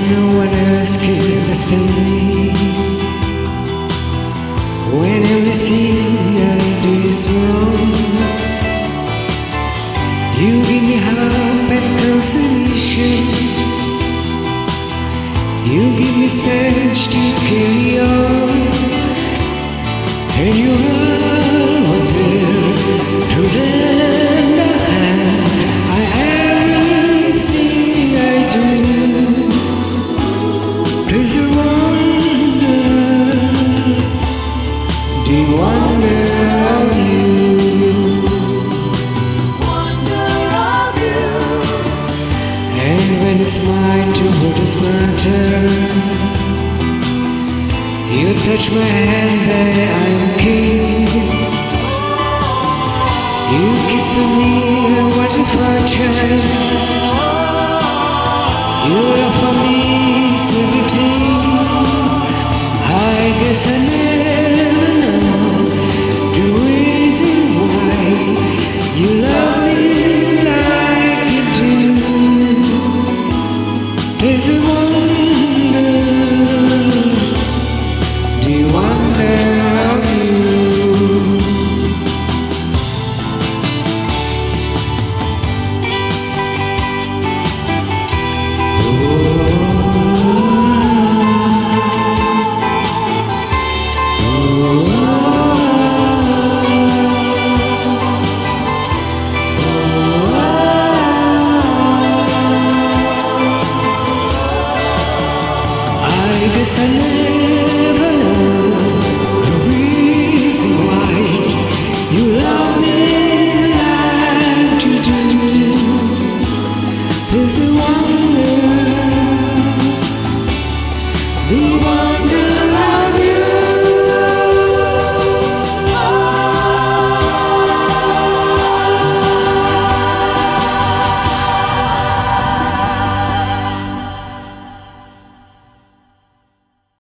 no one else can understand me. When everything I do is wrong, you give me hope and consolation. You give me strength to carry on, and your heart was there to lend a hand. I everything I do is a wonder, the wonder of you. And when it's mine to hold this matter, you touch my hand that I am king. You kiss me and what if I change? Your love for me is everything. I guess I never know the reason why you love me like you do. There's a wonder, the wonder of you. I guess I never know the reason why you love me like you do. There's the wonder, the wonder.